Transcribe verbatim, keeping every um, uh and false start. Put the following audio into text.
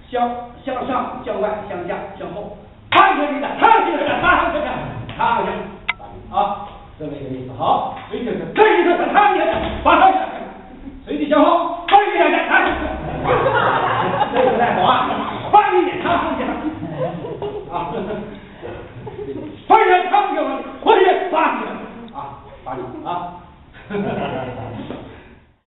向向上、向外、向下、向后，躺下你的，躺下你的，躺下的，躺下，啊，这么一个意思。好，所以就是这一个是躺下的，放上去，随地向后，放一点点，躺下，这个太好啊，放一点，躺下，啊，放一点，躺下，或者放下，啊，放下啊。